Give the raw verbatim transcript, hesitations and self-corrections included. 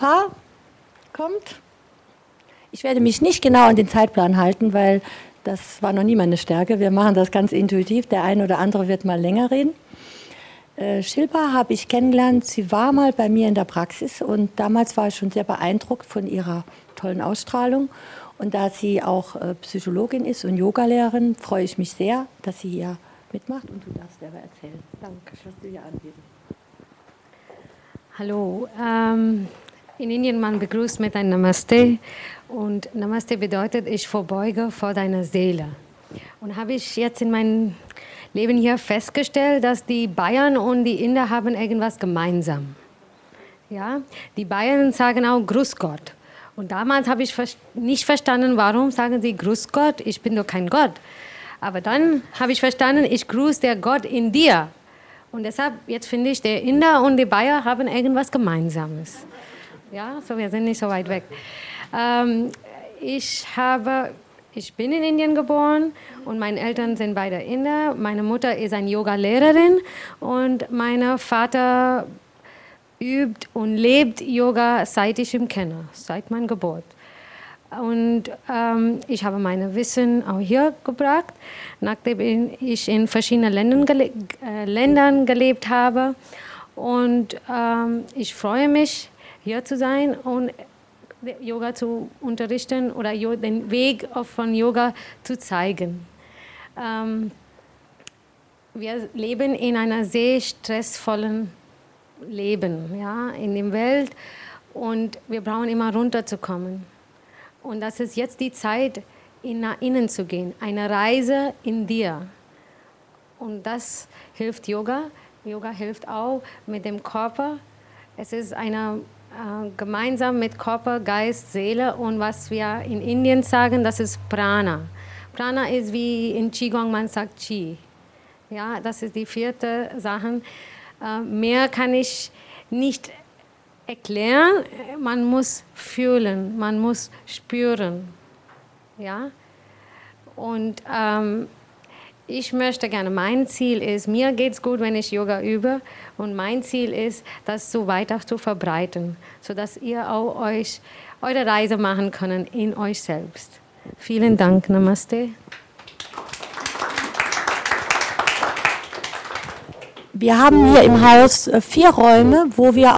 Shilpa kommt. Ich werde mich nicht genau an den Zeitplan halten, weil das war noch nie meine Stärke. Wir machen das ganz intuitiv. Der eine oder andere wird mal länger reden. Äh, Shilpa habe ich kennengelernt. Sie war mal bei mir in der Praxis und damals war ich schon sehr beeindruckt von ihrer tollen Ausstrahlung. Und da sie auch äh, Psychologin ist und Yogalehrerin, freue ich mich sehr, dass sie hier mitmacht und du darfst selber erzählen. Danke, was du hier anbietest. Hallo, ähm, in Indien man begrüßt mit einem Namaste und Namaste bedeutet, ich verbeuge vor deiner Seele. Und habe ich jetzt in meinem Leben hier festgestellt, dass die Bayern und die Inder haben irgendwas gemeinsam. Ja? Die Bayern sagen auch Grüß Gott. Und damals habe ich nicht verstanden, warum sagen sie Grüß Gott, ich bin doch kein Gott. Aber dann habe ich verstanden, ich grüße der Gott in dir. Und deshalb, jetzt finde ich, der Inder und die Bayer haben irgendwas Gemeinsames. Ja, so wir sind nicht so weit weg. Ähm, ich habe, ich bin in Indien geboren und meine Eltern sind beide Inder. Meine Mutter ist eine Yoga-Lehrerin und mein Vater übt und lebt Yoga, seit ich ihn kenne, seit meiner Geburt. Und ähm, ich habe mein Wissen auch hier gebracht, nachdem ich in verschiedenen Ländern, gele äh, Ländern gelebt habe. Und ähm, ich freue mich, hier zu sein und Yoga zu unterrichten oder den Weg von Yoga zu zeigen. Ähm, wir leben in einer sehr stressvollen Leben, ja, in der Welt und wir brauchen immer runterzukommen. Und das ist jetzt die Zeit, nach innen zu gehen, eine Reise in dir. Und das hilft Yoga. Yoga hilft auch mit dem Körper. Es ist eine äh, gemeinsam mit Körper, Geist, Seele und was wir in Indien sagen, das ist Prana. Prana ist wie in Qigong, man sagt Qi. Ja, das ist die vierte Sache. Äh, mehr kann ich nicht erklären, man muss fühlen, man muss spüren. Ja? Und ähm, ich möchte gerne, mein Ziel ist, mir geht es gut, wenn ich Yoga übe und mein Ziel ist, das so weiter zu verbreiten, sodass ihr auch euch eure Reise machen könnt in euch selbst. Vielen Dank, Namaste. Wir haben hier im Haus vier Räume, wo wir